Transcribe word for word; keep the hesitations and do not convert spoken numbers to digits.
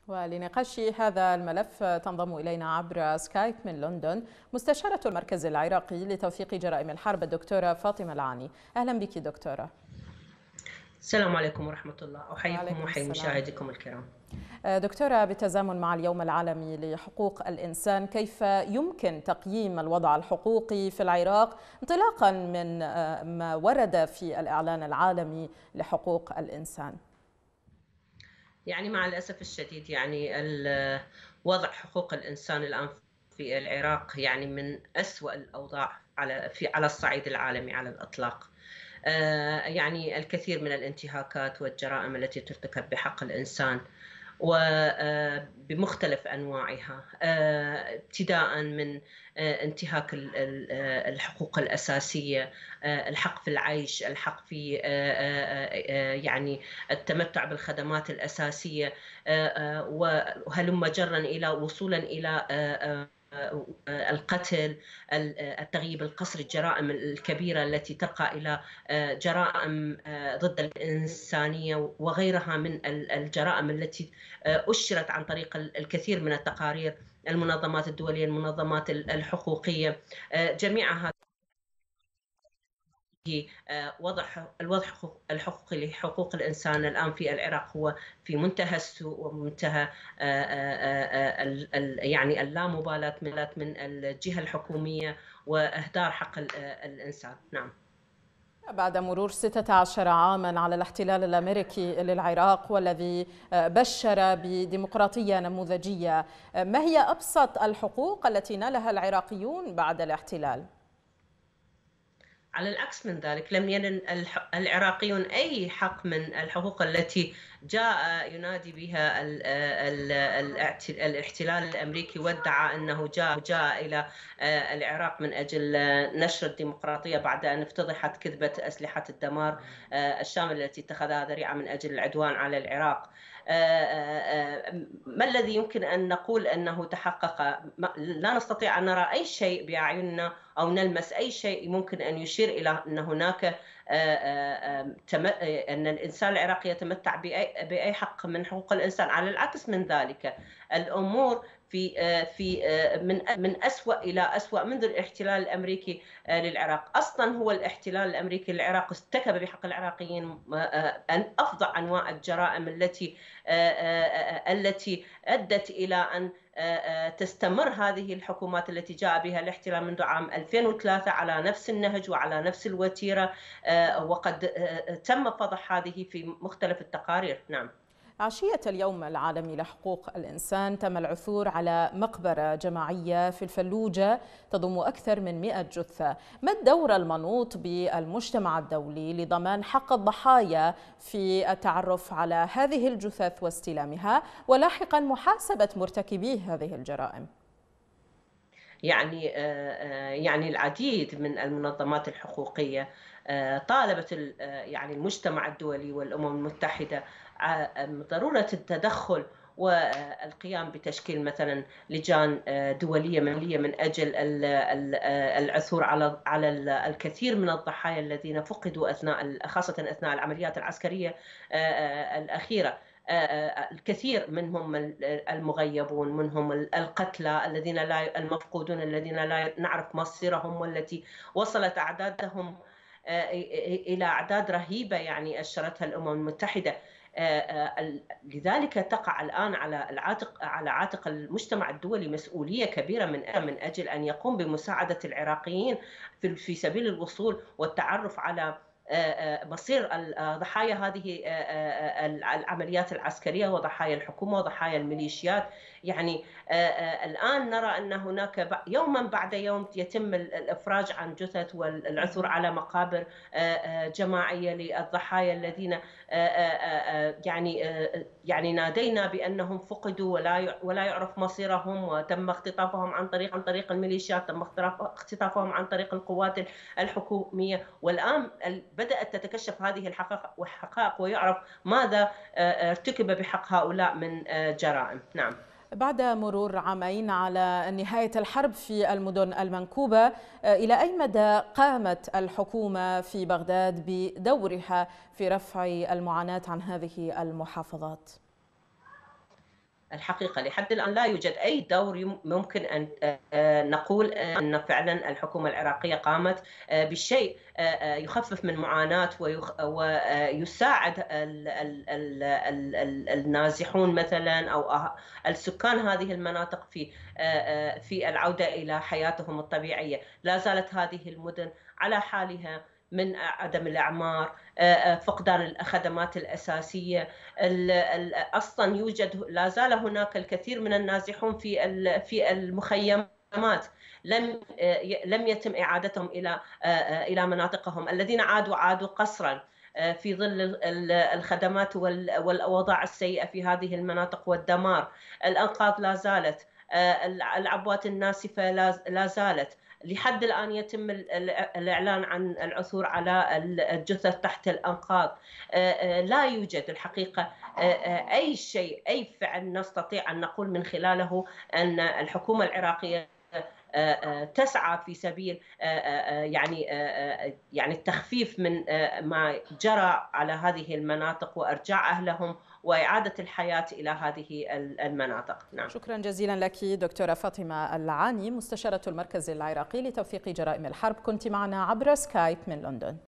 ولنقاش هذا الملف تنضم إلينا عبر سكايب من لندن مستشارة المركز العراقي لتوثيق جرائم الحرب الدكتورة فاطمة العاني. أهلا بك دكتورة. السلام عليكم ورحمة الله، أحييكم وعليكم وأحيي السلام. مشاهديكم الكرام. دكتورة، بالتزامن مع اليوم العالمي لحقوق الإنسان، كيف يمكن تقييم الوضع الحقوقي في العراق انطلاقا من ما ورد في الإعلان العالمي لحقوق الإنسان؟ يعني مع الأسف الشديد يعني وضع حقوق الإنسان الآن في العراق يعني من أسوأ الأوضاع على في على الصعيد العالمي على الإطلاق. يعني الكثير من الانتهاكات والجرائم التي ترتكب بحق الإنسان وبمختلف أنواعها، ابتداء من انتهاك الحقوق الأساسية، الحق في العيش، الحق في يعني التمتع بالخدمات الأساسية، وهلم جرا إلى وصولا إلى القتل، التغييب القسري، الجرائم الكبيرة التي ترقى إلى جرائم ضد الإنسانية وغيرها من الجرائم التي أشرت عن طريق الكثير من التقارير، المنظمات الدولية، المنظمات الحقوقية، جميعها وضع الوضع الحقوقي لحقوق الإنسان الآن في العراق هو في منتهى السوء ومنتهى يعني اللامبالاة من الجهة الحكومية وإهدار حق الإنسان. نعم. بعد مرور ستة عشر عاما على الاحتلال الأمريكي للعراق والذي بشر بديمقراطية نموذجية، ما هي أبسط الحقوق التي نالها العراقيون بعد الاحتلال؟ على العكس من ذلك، لم ينل العراقيون أي حق من الحقوق التي جاء ينادي بها الاحتلال الأمريكي، وادعى أنه جاء جاء إلى العراق من أجل نشر الديمقراطية بعد أن افتضحت كذبة أسلحة الدمار الشاملة التي اتخذها ذريعة من أجل العدوان على العراق. ما الذي يمكن أن نقول أنه تحقق؟ لا نستطيع أن نرى أي شيء بأعيننا أو نلمس أي شيء ممكن أن يشير إلى أن هناك أن الإنسان العراقي يتمتع بأي حق من حقوق الإنسان. على العكس من ذلك، الأمور في في من من أسوأ إلى أسوأ منذ الاحتلال الأمريكي للعراق. أصلا هو الاحتلال الأمريكي للعراق ارتكب بحق العراقيين أفظع أنواع الجرائم التي التي أدت إلى أن تستمر هذه الحكومات التي جاء بها الاحتلال منذ عام ألفين وثلاثة على نفس النهج وعلى نفس الوتيرة، وقد تم فضح هذه في مختلف التقارير. نعم. عشية اليوم العالمي لحقوق الإنسان تم العثور على مقبرة جماعية في الفلوجة تضم أكثر من مئة جثة. ما الدور المنوط بالمجتمع الدولي لضمان حق الضحايا في التعرف على هذه الجثث واستلامها ولاحقا محاسبة مرتكبي هذه الجرائم؟ يعني يعني العديد من المنظمات الحقوقية طالبت يعني المجتمع الدولي والأمم المتحدة ضرورة التدخل والقيام بتشكيل مثلا لجان دولية مالية من أجل العثور على على الكثير من الضحايا الذين فقدوا أثناء خاصة أثناء العمليات العسكرية الأخيرة. الكثير منهم المغيبون، منهم القتلى الذين لا المفقودون الذين لا نعرف مصيرهم، والتي وصلت أعدادهم إلى أعداد رهيبة يعني أشرتها الأمم المتحدة. لذلك تقع الآن على العاتق على عاتق المجتمع الدولي مسؤولية كبيرة من من أجل أن يقوم بمساعدة العراقيين في في سبيل الوصول والتعرف على مصير ضحايا هذه العمليات العسكرية وضحايا الحكومة وضحايا الميليشيات. يعني الآن نرى أن هناك يوما بعد يوم يتم الإفراج عن جثث والعثور على مقابر جماعية للضحايا الذين يعني يعني نادينا بأنهم فقدوا ولا ولا يعرف مصيرهم، وتم اختطافهم عن طريق عن طريق الميليشيات، تم اختطافهم عن طريق القوات الحكومية. والآن بدأت تتكشف هذه الحقائق ويعرف ماذا ارتكب بحق هؤلاء من جرائم. نعم. بعد مرور عامين على نهاية الحرب في المدن المنكوبة، إلى أي مدى قامت الحكومة في بغداد بدورها في رفع المعاناة عن هذه المحافظات؟ الحقيقة لحد الآن لا يوجد أي دور ممكن أن نقول أن فعلا الحكومة العراقية قامت بالشيء يخفف من معاناة ويساعد النازحون مثلا أو السكان هذه المناطق في في العودة إلى حياتهم الطبيعية. لا زالت هذه المدن على حالها من عدم الأعمار، فقدان الخدمات الأساسية. أصلا يوجد لا زال هناك الكثير من النازحون في في المخيمات لم لم يتم إعادتهم إلى إلى مناطقهم. الذين عادوا عادوا قسرا في ظل الخدمات والأوضاع السيئة في هذه المناطق والدمار. الأنقاض لا زالت، العبوات الناسفة لا زالت. لحد الآن يتم الإعلان عن العثور على الجثث تحت الأنقاض. لا يوجد الحقيقة أي شيء، أي فعل نستطيع أن نقول من خلاله أن الحكومة العراقية تسعى في سبيل يعني يعني التخفيف من ما جرى على هذه المناطق وإرجاع أهلهم وإعادة الحياة إلى هذه المناطق. نعم. شكرا جزيلا لك دكتورة فاطمة العاني، مستشارة المركز العراقي لتوثيق جرائم الحرب، كنت معنا عبر سكايب من لندن.